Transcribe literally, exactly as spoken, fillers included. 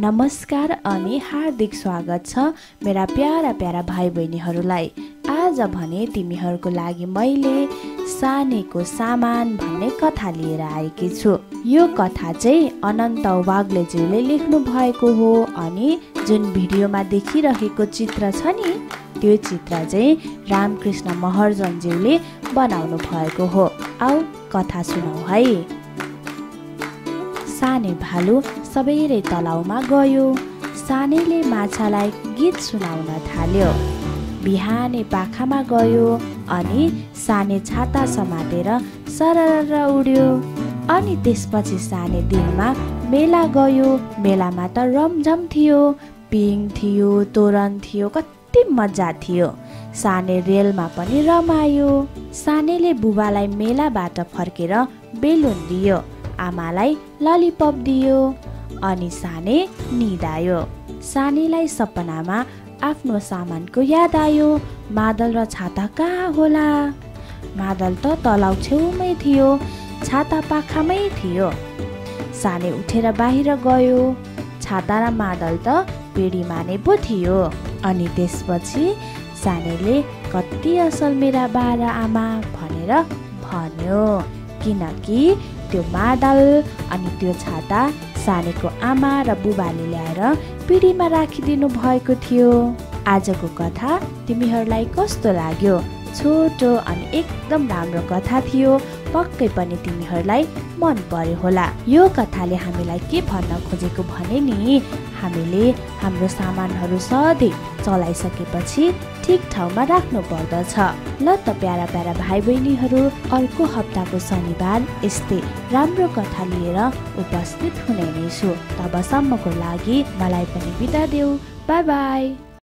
नमस्कार अनि हार्दिक स्वागत छ मेरा प्यारा प्यारा भाइ बहिनीहरूलाई। आज भने तिमीहरूको लागि मैले सानेको सामान भन्ने कथा लिएर आएकी छु। यो कथा चाहिँ अनन्त वाग्लेज्यूले लेख्नु भएको हो अनि जुन भिडियोमा देखिरहेको चित्र छ नि त्यो चित्र चाहिँ रामकृष्ण महर्जनज्यूले बनाउनु भएको हो। आऊ कथा सुनौ है। साने भालु सबेरै तलाउमा गयो। सानेले माछालाई गीत सुनाउन थाल्यो। बिहानै पाखामा गयो अनि साने छाता समातेर सरर उड्यो। अनि त्यसपछि साने दिनमा मेला गयो। मेलामा त रमझम थियो, पिङ थियो, तोरण थियो, कति मजा थियो। साने रेलमा पनि रमायो। सानेले बुबालाई मेलाबाट फर्केर बेलुन दियो, आमालाई ललिपप दियो अनि साने निदायो। सानेलाई सपनामा आफ्नो सामानको याद आयो। मादल र छाता कहाँ होला? मादल त तलाउ छेउमै थियो, छाता पाखामै थियो। साने उठेर बाहिर गयो। छाता र मादल त पेडीमा नै पो थियो। अनि त्यसपछि सानेले कति असल मेरा बा र आमा भनेर भन्यो, किनकि त्यो मादल अनि त्यो छाता सानेको आमा र बुबाले ल्याएर पिँढीमा राखिदिनु भएको थियो। आजको कथा तिमीहरूलाई कस्तो लाग्यो? छोटो अनि एकदम राम्रो कथा थियो। पक्कै पनि तिमीहरूलाई मन पर्यो होला। यो कथाले हामीलाई के भन्न खोजेको भने नि, हामीले हाम्रो सामानहरू सधैँ चलाइसकेपछि ठिक ठाउँमा राख्नु पर्दछ। ल त प्यारा प्यारा भाइ बहिनीहरू, अर्को हप्ताको शनिबार यस्तै राम्रो कथा लिएर उपस्थित हुने नै छु। तबसम्मको लागि मलाई पनि बिदा देऊ। Bye by.